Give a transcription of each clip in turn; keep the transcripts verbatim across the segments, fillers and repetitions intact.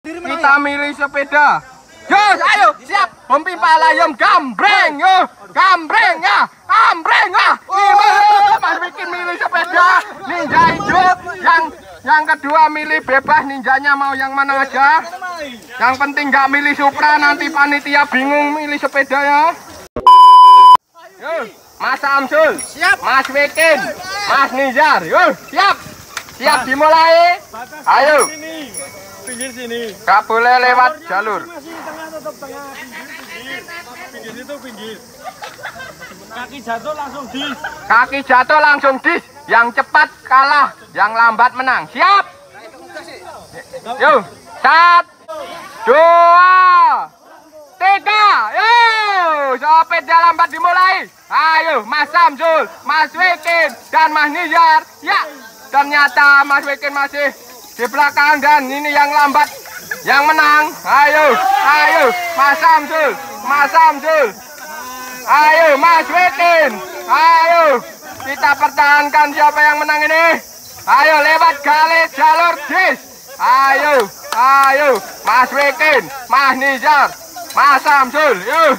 Kita milih sepeda. Jos, ayo, siap. Hompi palayom gambreng, yo. Gambreng ya. Gambreng ya. Mas bikin milih sepeda. Ninja hijau. Yang yang kedua milih bebas, ninjanya mau yang mana aja. Yang penting nggak milih Supra, nanti panitia bingung milih sepeda ya. Yo, Mas Samsul, siap. Mas Wikin, Mas Nizar, yo, siap. Siap dimulai. Ayo. Pinggir sini. Gak boleh lewat jalur. Masih tengah, tetap tengah. Pinggir. Pinggir itu pinggir. Kaki jatuh langsung dis. Kaki jatuh langsung dis. Yang cepat kalah, yang lambat menang. Siap. Yuk, satu, dua, tiga. Yuk, sepeda lambat dimulai. Ayo, Mas Samsul, Mas Wikin, dan Mas Nizar. Ya, ternyata Mas Wikin masih di belakang dan ini yang lambat yang menang. Ayo, ayo, Mas Samsul, Mas Samsul. Ayo, Mas Wikin. Ayo, kita pertahankan siapa yang menang ini. Ayo, lewat galet jalur dis. Ayo, ayo, Mas Wikin, Mas Nizar, Mas Samsul. Yuk.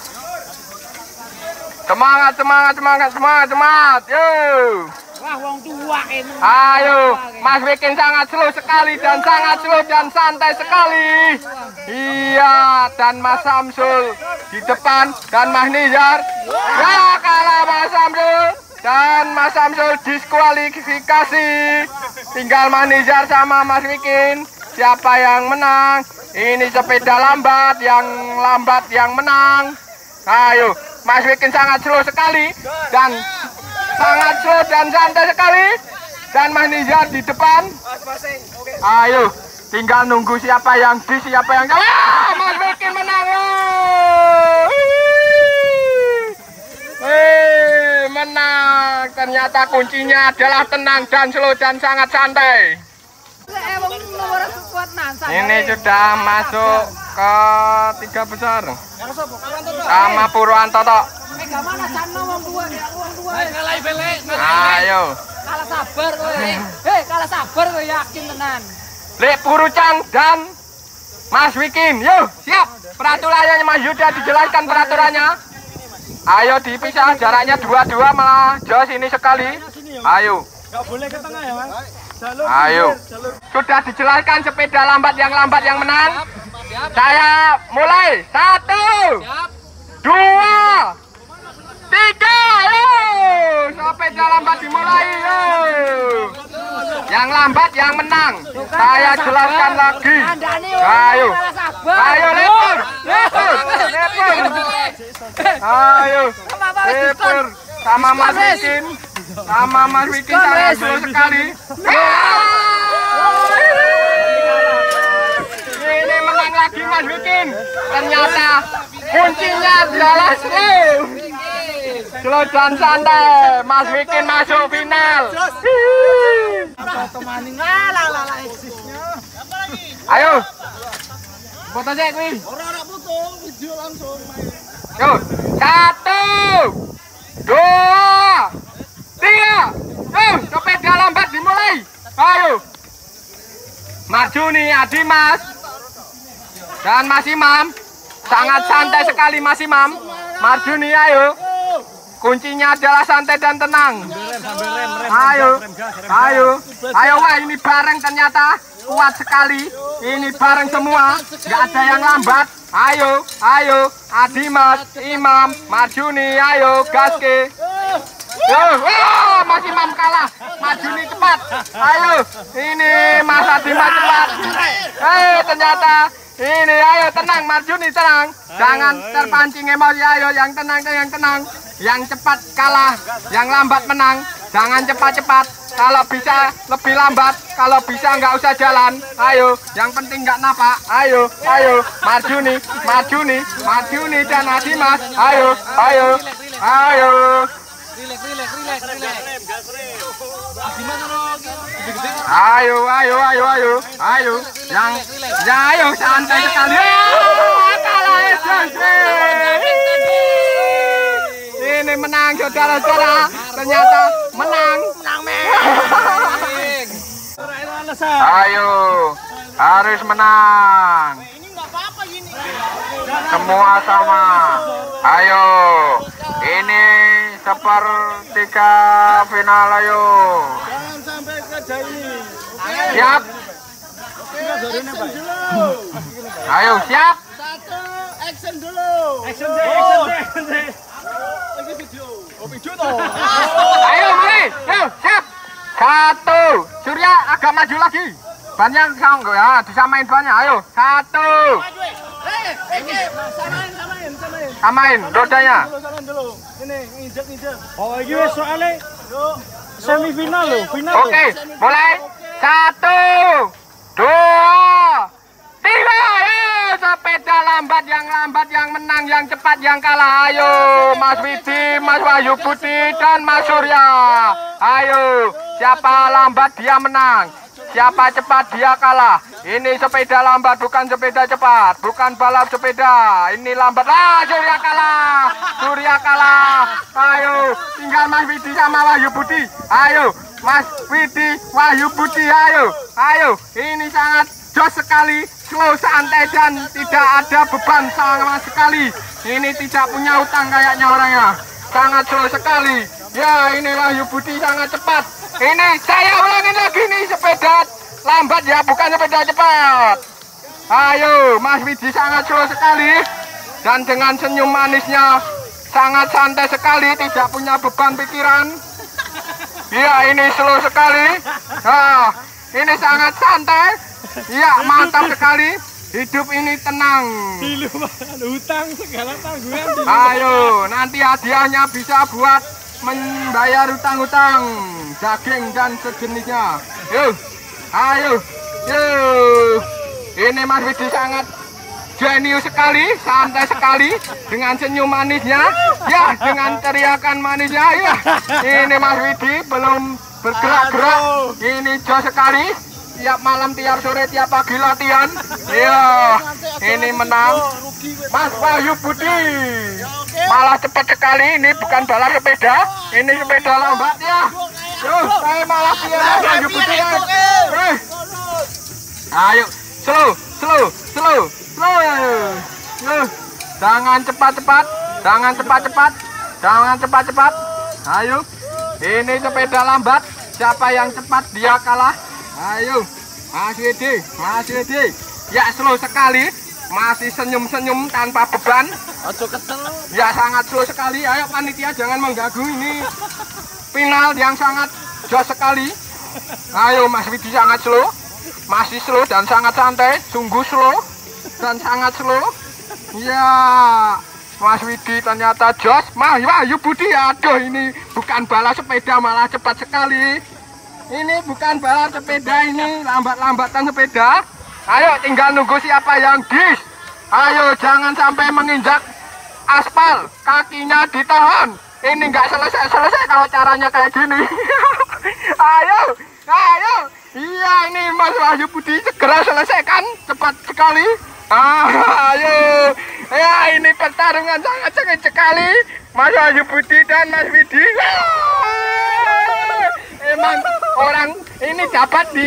Semangat, semangat, semangat, semangat, semangat. Yuk. Wah, wong tua ini. Ayo, Mas Wikin sangat slow sekali dan sangat slow dan santai sekali. Iya, dan Mas Samsul di depan dan Mas Nizar. Ya, kalah Mas Samsul dan Mas Samsul diskualifikasi. Tinggal Mas Nizar sama Mas Wikin. Siapa yang menang? Ini sepeda lambat, yang lambat yang menang. Ayo, Mas Wikin sangat slow sekali dan sangat slow dan santai sekali. Dan Mas Nizar di depan. Ayo, tinggal nunggu siapa yang di, siapa yang kalah. Mas Wikin menang. Eh, menang. Ternyata kuncinya adalah tenang dan slow dan sangat santai. Ini sudah masuk ke tiga besar. Sama Purwanto tok. Ayo. Kalah sabar kowe. Hei, kalah sabar kowe, yakin tenan. Lek Purucang dan Mas Wikin. Yuk, siap. Peraturannya Mas Yuda dijelaskan peraturannya. Ayo dipisah jaraknya dua-dua malah jos ini sekali. Ayo. Enggak boleh ke tengah ya, Mas. Jalur. Ayo. Jalur. Sudah dijelaskan sepeda lambat yang lambat yang menang. Saya mulai. Satu. Dua. Tiga, yuk. Sepeda lambat dimulai, yuk. Yang lambat yang menang. Saya jelaskan lagi. Ayo, ayo lepur, lepur, lepur. Ayo, lepur. Sama Mas Wikin, sama Mas Wikin sangat slow sekali. Ini menang lagi Mas Wikin. Ternyata kuncinya adalah slow. Slow dan santai. Mas Wikin masuk final. Ayo. Foto cek kuwi. Ora ora foto, video langsung. Yuk. Satu. Dua. Tiga. Yuk, sepeda lambat dimulai. Ayo. Maju nih Adi Mas. Dan Mas Imam. Sangat santai sekali Mas Imam. Maju nih ayo. Kuncinya adalah santai dan tenang. Ayo, ayo, ayo wah ini bareng ternyata kuat sekali. Ini bareng semua, nggak ada yang lambat. Ayo, ayo, Adimas, Imam, maju nih, ayo gaske. Yo, oh, Mas Imam kalah, maju nih cepat. Ayo, ini Mas Adimas cepat. Eh ternyata ini ayo tenang, maju nih tenang. Jangan terpancing emosi, ayo yang tenang, yang tenang. Yang cepat kalah, yang lambat menang. Jangan cepat-cepat. Kalau bisa lebih lambat, kalau bisa nggak usah jalan. Ayo, yang penting nggak napak. Ayo, ayo, maju nih, maju nih, maju nih dan Adimas. Ayo, ayo, ayo. Ayo, ayo, ayo, ayo, ayo. Yang, ya ayo santai sekali. Kalah ini menang saudara-saudara, ternyata menang. Menang men. Ayo, harus menang. Semua sama. Ayo, ini sepertiga final, ayo. Jangan sampai kerja ini. Siap. Ayo, siap. Satu, action dulu. Action deh, action deh, action deh. Lagi video. Oh, video toh. Ayo, mari. Ayo, siap. Satu. Surya agak maju lagi. Banyak sanggup ya, disamain banyak. Ayo, satu. Samain, samain, samain. Samain rodanya. Dulu, samain dulu. Ini nginjek, nginjek. Oh, ini wes soalnya semifinal loh, final loh. Oke, mulai. Satu, dua, tiga. Ayo, sepeda lambat yang lambat, yang menang, yang cepat, yang kalah. Ayo, Mas Widi, Mas Wahyu Budi, dan Mas Surya. Ayo, siapa lambat dia menang. Siapa cepat dia kalah. Ini sepeda lambat, bukan sepeda cepat, bukan balap sepeda. Ini lambat. Ah, Surya kalah. Surya kalah. Ayo, tinggal Mas Widi sama Wahyu Budi. Ayo, Mas Widi, Wahyu Budi. Ayo, ayo. Ini sangat jos sekali, slow, santai, dan tidak ada beban sama sekali. Ini tidak punya utang kayaknya orangnya. Sangat slow sekali. Ya, ini Wahyu Budi sangat cepat. Ini saya ulangin lagi nih, sepeda lambat ya, bukan sepeda cepat. Ayo, Mas Widi sangat slow sekali. Dan dengan senyum manisnya sangat santai sekali, tidak punya beban pikiran. Ya, ini slow sekali. Nah, ini sangat santai. Ya, mantap sekali. Hidup ini tenang. Dilupakan hutang segala tanggungan. Ayo, nanti hadiahnya bisa buat membayar utang-utang, daging dan sejenisnya. Yuk, ayo, yuk. Ini Mas Widi sangat jenius sekali, santai sekali, dengan senyum manisnya, ya, dengan teriakan manisnya. Ya, ini Mas Widi belum bergerak-gerak. Ini jos sekali. Tiap malam, tiap sore, tiap pagi latihan. Iya, ini menang Mas Wahyu Budi. Malah cepat sekali. Ini bukan balap sepeda, ini sepeda lambat ya. Yuh, saya malah pilih Mas Wahyu Budi ya. Eh. Ayo, slow, slow, slow, slow. Yuh, jangan cepat-cepat, jangan cepat-cepat, jangan cepat-cepat. Ayo, ini sepeda lambat. Siapa yang cepat dia kalah. Ayo, Mas Widi, Mas Widi. Ya, slow sekali. Masih senyum-senyum tanpa beban. Ojo kesel. Ya, sangat slow sekali. Ayo panitia jangan mengganggu, ini final yang sangat jos sekali. Ayo, Mas Widi sangat slow. Masih slow dan sangat santai. Sungguh slow dan sangat slow. Ya, Mas Widi ternyata jos. Mas Wahyu Budi, aduh, ini bukan balap sepeda, malah cepat sekali. Ini bukan balap sepeda, ini lambat-lambatan sepeda. Ayo, tinggal nunggu siapa yang dis. Ayo, jangan sampai menginjak aspal, kakinya ditahan. Ini nggak selesai-selesai kalau caranya kayak gini. Ayo, ayo. Iya, ini Mas Wahyu Budi segera selesaikan, cepat sekali. Ah, ayo. Ya, ini pertarungan sangat sengit sekali. Mas Wahyu Budi dan Mas Widi. Emang orang ini dapat di,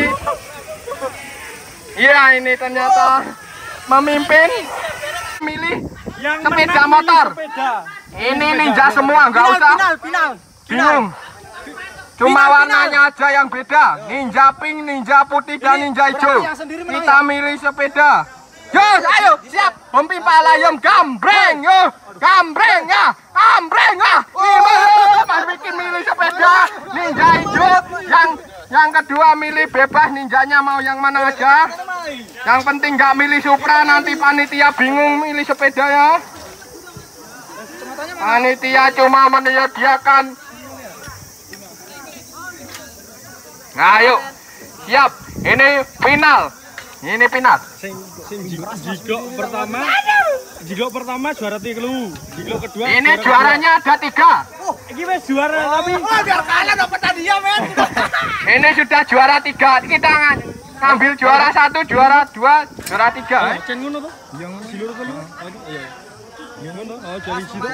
ya, ini ternyata memimpin milih Yang sepeda menang motor. sepeda. Ini ninja semua, nggak usah Final, final. bingung. Cuma warnanya aja yang beda. Ninja pink, ninja putih, dan ninja hijau. yang sendiri menang Kita milih sepeda. Yo, ayo, siap. Pempimpin layem gambreng, yo, gambreng ya, gambreng ya. Ini Mas bikin milih sepeda ninja hijau. Yang yang kedua milih bebas, ninjanya mau yang mana aja. Yang penting nggak milih Supra, nanti panitia bingung milih sepeda ya. Panitia cuma menyediakan. Nah, ayo, siap. Ini final. Ini final. Sing sing jigok pertama. Jigok pertama juara tiga. Jigok kedua. Ini juaranya ada tiga. Oh, ini wes juara tapi. Oh, biar kalah dapat hadiah, men. Ini sudah juara tiga. Kita ng ngambil juara satu, juara dua, juara tiga. Eh. Cen ngono tuh. Yang silur tuh. Iya. Yang ngono. Oh, jadi situ.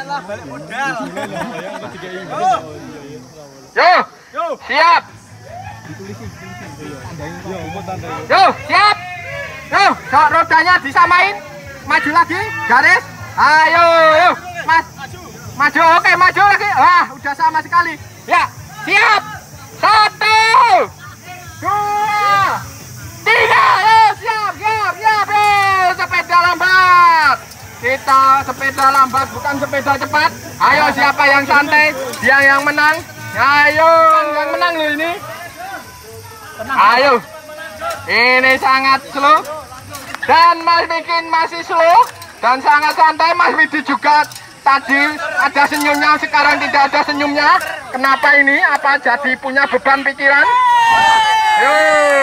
Yo, siap. Yo, siap. Yuk, sok rodanya disamain. Maju lagi, garis. Ayo, yuk, mas. Maju, oke, maju lagi. Wah, udah sama sekali. Ya, siap. Satu, dua, tiga. Yuk, siap, siap, siap. Yuk, sepeda lambat. Kita sepeda lambat, bukan sepeda cepat. Ayo, siapa yang santai? Dia yang menang. Ayo, yang menang loh ini. Ayo. Ini sangat slow. Dan Mas Wikin masih slow. Dan sangat santai. Mas Widi juga tadi ada senyumnya, sekarang tidak ada senyumnya. Kenapa ini? Apa jadi punya beban pikiran? Ayo.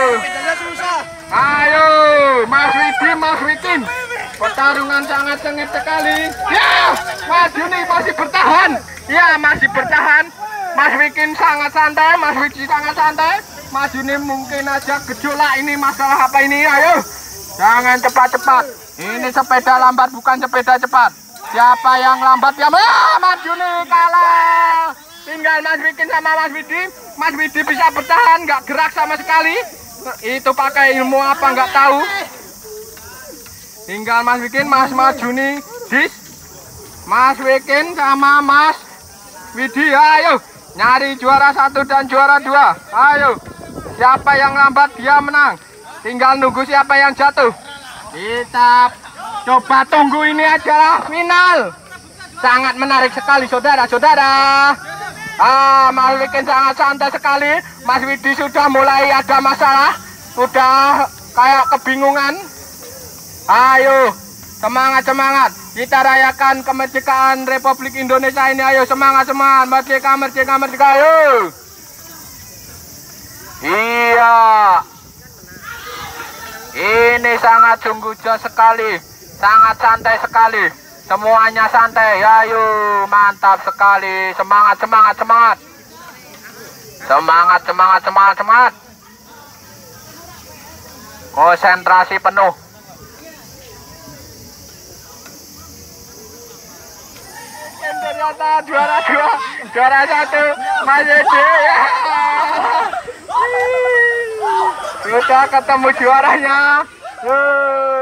Ayo, Mas Widi, Mas Wikin. Pertarungan sangat sengit sekali. Ya, maju nih, masih bertahan. Ya, masih bertahan. Mas Wikin sangat santai, Mas Widi sangat santai. Maju nih mungkin aja gejolak ini, masalah apa ini? Ayo, jangan cepat-cepat. Ini sepeda lambat bukan sepeda cepat. Siapa yang lambat ya? Ah, maju nih, kalah. Tinggal Mas Wikin sama Mas Widi. Mas Widi bisa bertahan, nggak gerak sama sekali. Itu pakai ilmu apa nggak tahu. Tinggal Mas Wikin, Mas maju nih. Dis, Mas Wikin sama Mas Widi, ayo nyari juara satu dan juara dua. Ayo. Siapa yang lambat dia menang. Tinggal nunggu siapa yang jatuh. Kita coba tunggu, ini adalah final. Sangat menarik sekali saudara-saudara. Ah, Mas Wikin sangat santai sekali. Mas Widi sudah mulai ada masalah. Sudah kayak kebingungan. Ayo, semangat-semangat. Kita rayakan kemerdekaan Republik Indonesia ini. Ayo, semangat-semangat. Merdeka, merdeka, merdeka. Ayo. Iya, ini sangat sungguh jos sekali, sangat santai sekali, semuanya santai. Ayo, mantap sekali, semangat, semangat, semangat, semangat, semangat, semangat, semangat, konsentrasi penuh. Ternyata juara dua, juara satu, Mas Widi. Ya. Sudah ketemu juaranya.